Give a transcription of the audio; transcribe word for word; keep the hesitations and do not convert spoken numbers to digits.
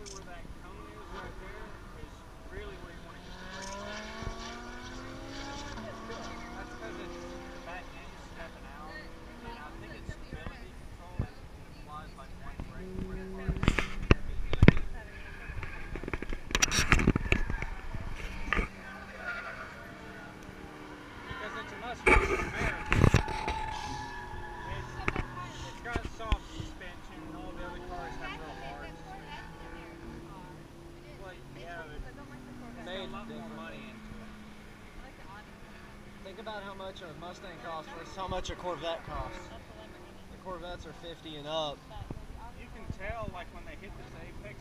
where that cone is right there is really where you want to hit the brake pedal. That's because it's the back end's stepping out, and I think it's stability control. It, it applies like one brake where the car's heavy. Because it's a much faster American. It's, it's got soft suspension, and all the other cars have real hard suspension. Well, yeah, but it's got a lot more money into it. Think about how much a Mustang costs versus how much a Corvette costs. The Corvettes are fifty and up. You can tell, like when they hit this apex